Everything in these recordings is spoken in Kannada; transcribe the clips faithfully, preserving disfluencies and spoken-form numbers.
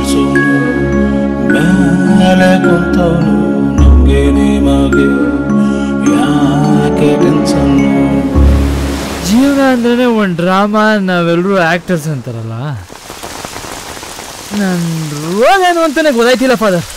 ಸೋನು ಮೇಲೆ ಕುಂತವನು ನಮಗೆ ನಿಮಗೆ ಯಾಕೆ ಟೆನ್ಷನ್ನು. ಜೀವನ ಅಂದ್ರೆ ಒಂದು ಡ್ರಾಮಾ, ನಾವೆಲ್ಲರೂ ಆಕ್ಟರ್ಸ್ ಅಂತಾರಲ್ಲ. ನನ್ನ ರೋಗ ಏನು ಅಂತಾನೆ ಗೊತ್ತಾಯ್ತಿಲ್ಲ ಫಾದರ್.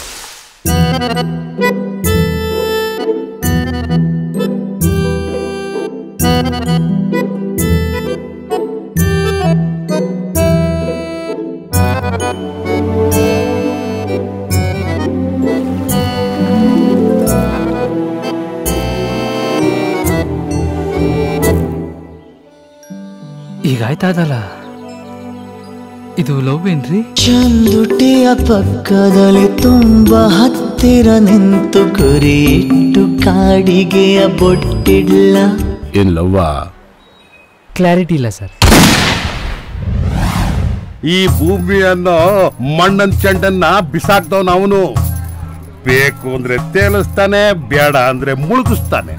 ಈಗ ಆಯ್ತಾದಲ್ಲ, ಇದು ಲವ್ ಏನ್ರಿ? ಚಂದುಟಿಯ ಪಕ್ಕದಲ್ಲಿ ತುಂಬಾ ಹತ್ತಿರ ನಿಂತು ಗುರಿ ಇಟ್ಟು ಕಾಡಿಗೆಯ ಬೊಟ್ಟಿಡ್ಲ. ಏನ್ ಲವ್ವಾ? ಕ್ಲಾರಿಟಿ ಇಲ್ಲ ಸರ್. ಈ ಭೂಮಿಯನ್ನ ಮಣ್ಣನ್ ಚೆಂಡನ್ನ ಬಿಸಾಕ್ದವನು ಅವನು. ಬೇಕು ಅಂದ್ರೆ ತೇಲಿಸ್ತಾನೆ, ಬೇಡ ಅಂದ್ರೆ ಮುಳುಗಿಸ್ತಾನೆ.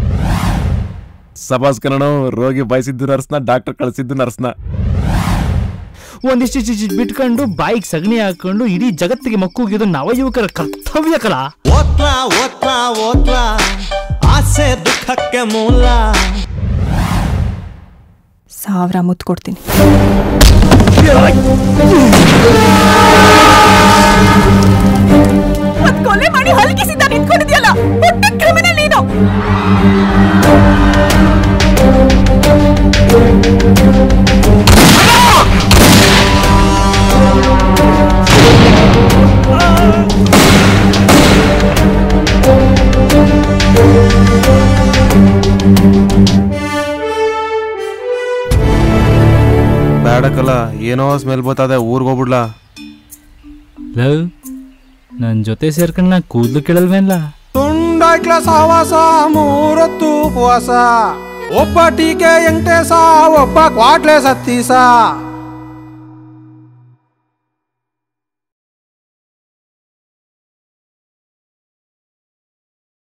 ಸಬಾಸ್ ಕನ್ನಡ ರೋಗಿ ಬಯಸಿದ್ದು ನರ್ಸ್ನ, ಡಾಕ್ಟರ್ ಕಳಿಸಿದ್ದು ನರ್ಸ್ನ. ಒಂದಿಷ್ಟು ಚಿಚ್ ಬಿಟ್ಕೊಂಡು ಬಾಯಿಗೆ ಸಗಣಿ ಹಾಕೊಂಡು ಇಡೀ ಜಗತ್ತಿಗೆ ಮಕ್ಕೂಗಿದ್ದು ನವಯುವಕರ ಕರ್ತವ್ಯ ಕಲ. ಓದ್ಲಾ ಓದ್ಲಾ ಓದ್ಲಾ ಆಸೆ ದುಃಖಕ್ಕೆ ಮೂಲ. ಸಾವಿರ ಮುತ್ತು ಕೊಡ್ತೀನಿ. ಕೊಲೆ ಮಾಡಿ ಹಲಕಿಸಿದ್ದ ನಿಂತ್ಕೊಂಡಿದ್ಯಲ್ಲ, ದೊಡ್ಡ ಕ್ರಿಮಿನಲ್ ನೀನು. ಬೇಡಕಲ್ಲ, ಏನೋ ಸ್ಮೆಲ್ ಬರ್ತದೆ, ಊರ್ಗೋಗ್ಬಿಡ್ಲಾ? ಲವ್ ನನ್ನ ಜೊತೆ ಸೇರ್ಕೊಂಡ್ ನಾ ಕೂದ್ಲು ಕೇಳಲ್ವೇನ್ಲ? ತುಂಡೈಕ್ಲ ಸಹವಾಸ ಮೂರೊತ್ತು ಉಪವಾಸ. ಒಬ್ಬ ಟೀಕೆ ಎಂಟೇಸ, ಒಬ್ಬ ಕ್ವಾಟ್ಲೆ ಸತ್ತೀಸ.